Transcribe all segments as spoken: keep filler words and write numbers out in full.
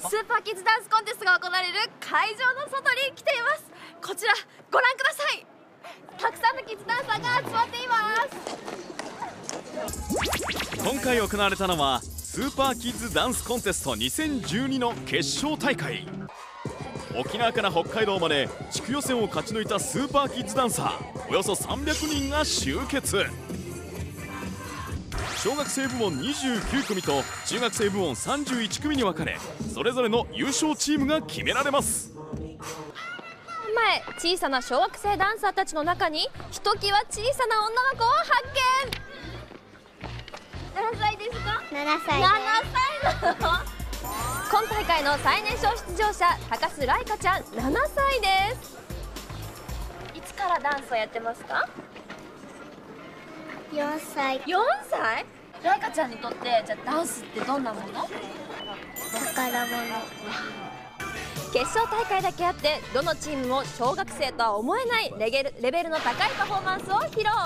スーパーキッズダンスコンテストが行われる会場の外に来ています。こちらご覧ください。たくさんのキッズダンサーが集まっています。 今回行われたのはスーパーキッズダンスコンテストにせんじゅうにの決勝大会。沖縄から北海道まで地区予選を勝ち抜いたスーパーキッズダンサーおよそさんびゃくにんが集結。小学生部門にじゅうきゅうくみと中学生部門さんじゅういちくみに分かれ、それぞれの優勝チームが決められます。 前、小さな小学生ダンサーたちの中にひときわ小さな女の子を発見。何歳ですか？ ななさい。 ななさいなの今大会の最年少出場者、高須来花ちゃんななさいです。いつからダンスをやってますか？ よんさい。 よんさい？来花ちゃんにとってじゃあダンスってどんなもの？ 宝物。 決勝大会だけあってどのチームも小学生とは思えないレベル、レベルの高いパフォーマンスを披露。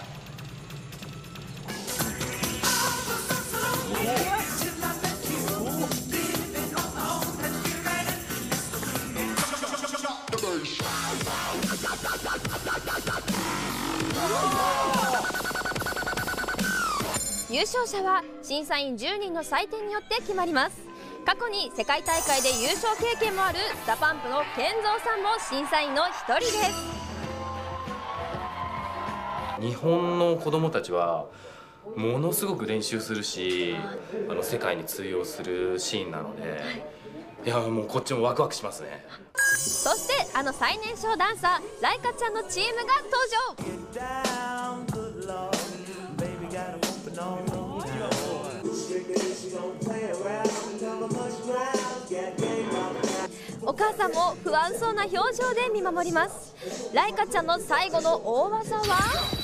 優勝者は審査員じゅうにんの採点によって決まります。過去に世界大会で優勝経験もあるダパンプの健三さんも審査員の一人です。 日本の子どもたちはものすごく練習するし、あの世界に通用するシーンなので、いやもうこっちもワクワクしますね。 そしてあの最年少ダンサー来花ちゃんのチームが登場。お母さんも不安そうな表情で見守ります。来花ちゃんの最後の大技は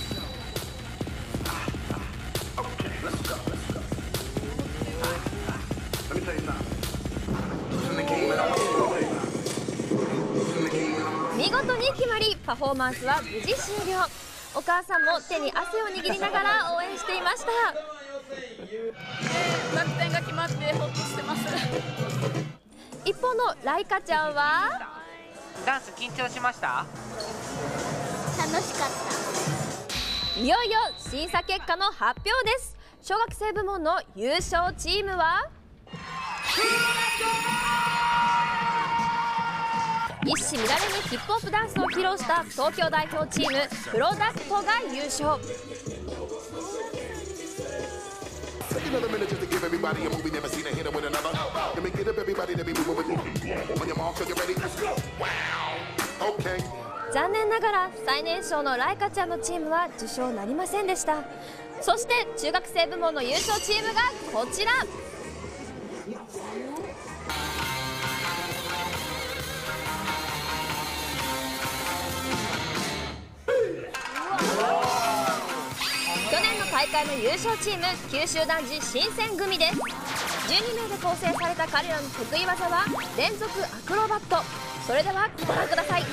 見事に決まり、パフォーマンスは無事終了。お母さんも手に汗を握りながら応援していました。 楽天が決まってほっとしてます。 一方の来花ちゃんはダンス緊張しました？ 楽しかった。 いよいよ審査結果の発表です。小学生部門の優勝チームは一糸乱れにヒップホップダンスを披露した東京代表チームプロダクトが優勝。残念ながら最年少の来花ちゃんのチームは受賞なりませんでした。そして中学生部門の優勝チームがこちら。去年の大会の優勝チーム九州男児新選組です。じゅうにめいで構成された彼らの得意技は連続アクロバット。それではご覧ください。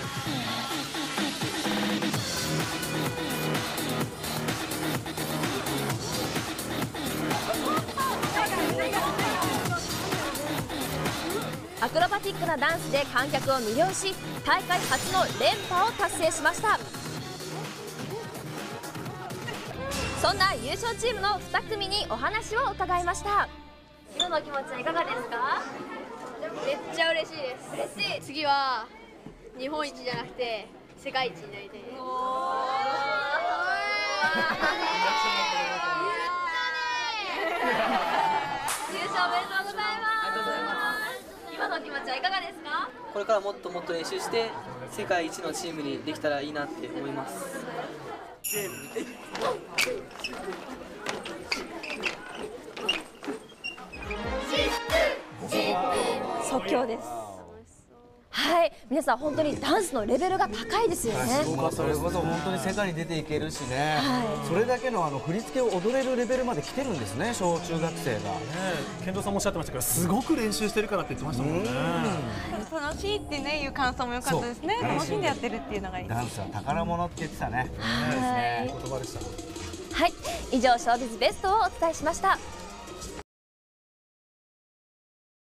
アクロバティックなダンスで観客を魅了し、大会初の連覇を達成しました。そんな優勝チームのに組にお話を伺いました。今の気持ちはいかがですか？ めっちゃ嬉しいです。 嬉しい。 次は日本一じゃなくて世界一になりたいです。 優勝おめでとうございます。今の気持ちはいかがですか？ これからもっともっと練習して世界一のチームにできたらいいなって思います。 即興です。はい、皆さん本当にダンスのレベルが高いですよね。 まあそれこそ本当に世界に出ていけるしね、はい、それだけのあの振り付けを踊れるレベルまで来てるんですね、小中学生が。 健三さんもおっしゃってましたけど、すごく練習してるからって言ってましたもんね。 楽しいってねいう感想も良かったですね。楽しんでやってるっていうのがいい。 ダンスは宝物って言ってたね。 はい、 言葉でした。 はい、以上ショービズベストをお伝えしました。